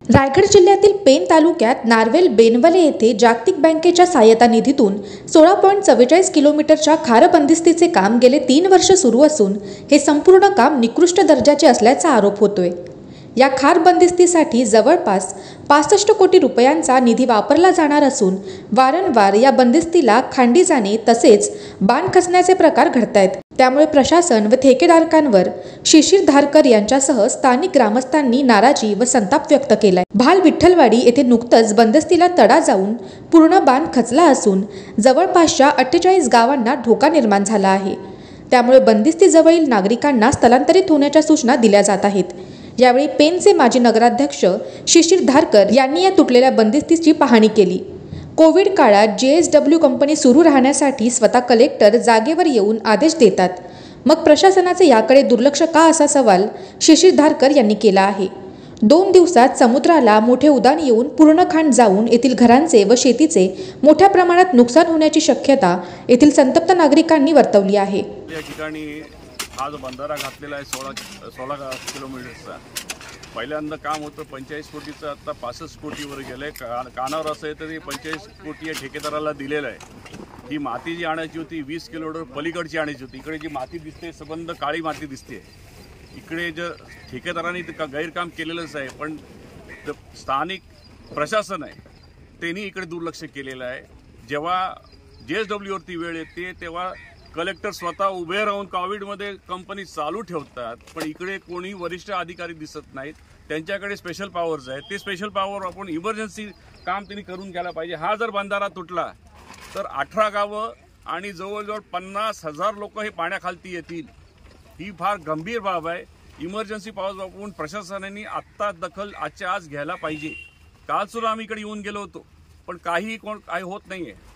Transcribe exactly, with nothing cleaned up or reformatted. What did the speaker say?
रायगड जिल्ह्यातील पेण तालुक्यात नारवेल बेनवले येथे जागतिक बँकेच्या सहायता निधीतून सोळा पॉईंट चव्वेचाळीस किलोमीटरच्या खार बंदिस्तीचे काम गेले तीन वर्ष सुरू असून हे संपूर्ण काम निकृष्ट दर्जाचे असल्याचा आरोप होतोय। या खार बंदिस्तीसाठी जवळपास पासष्ट कोटी रुपयांचा निधी वापरला जाणार असून वारंवार या बंदिस्तीला खांडी जाणे तसेच बांध खचण्याचे प्रकार घडतायत। त्यामुळे प्रशासन व ठेकेदारांवर शिशिर धारकर यांच्यासह स्थानिक ग्रामस्थांनी नाराजी व संताप व्यक्त केलाय। भाल विठ्ठलवाडी येथे नुकतंच बंदिस्तीला तडा जाऊन पूर्ण बांध खचला असून जवळपासच्या अठ्ठेचाळीस गावांना धोका निर्माण झाला आहे। त्यामुळे बंदिस्तीजवळील नागरिकांना स्थलांतरित होण्याच्या सूचना दिल्या जात आहेत। यावेळी पेणचे माजी नगराध्यक्ष शिशिर धारकर यांनी या तुटलेल्या बंदिस्तीची पाहणी केली। कोविड काळात जे एस डब्ल्यू कंपनी सुरू राहण्यासाठी स्वतः कलेक्टर जागेवर येऊन आदेश देतात, मग प्रशासनाचे याकडे दुर्लक्ष का असा सवाल शिशिर धारकर यांनी केला आहे। दोन दिवसात समुद्राला मोठे उधाण येऊन पूर्ण खांड जाऊन येथील घरांचे व शेतीचे मोठ्या प्रमाणात नुकसान होण्याची शक्यता येथील संतप्त नागरिकांनी वर्तवली आहे। या ठिकाणी हा जो बंधारा घातलेला आहे सोळा सोळा किलोमीटरचा, पहिल्यांदा काम होतं पंचेचाळीस कोटीचं, आता पासष्ट कोटीवर गेलं आहे। कानावर असं आहे तरी पंचेचाळीस कोटी या ठेकेदाराला दिलेलं आहे। ही माती जी आणायची होती वीस किलोमीटर पलीकडची आणायची होती। इकडे जी माती दिसते संबंध काळी माती दिसते। इकडे जे ठेकेदारांनी गैरकाम केलेलंच आहे, पण स्थानिक प्रशासन आहे त्यांनी इकडे दुर्लक्ष केलेलं आहे। जेव्हा जे एस डब्ल्यूवरती वेळ येते तेव्हा कलेक्टर स्वतः उभे राहून कोविडमध्ये कंपनी चालू ठेवतात, पण इकडे कोणी वरिष्ठ अधिकारी दिसत नाहीत। त्यांच्याकडे स्पेशल पॉवर्स आहेत, ते स्पेशल पॉवर आपण इमर्जन्सी काम त्यांनी करून घ्यायला पाहिजे। हा जर बंधारा तुटला तर अठरा गावं आणि जवळजवळ पन्नास हजार लोक हे पाण्याखालती येतील। ही फार गंभीर बाब आहे। इमर्जन्सी पॉवर्स वापरून प्रशासनाने आत्ता दखल आजच्या आज घ्यायला पाहिजे। काल सुद्धा आम्ही इकडे येऊन गेलो होतो, पण काही कोण काही होत नाहीये।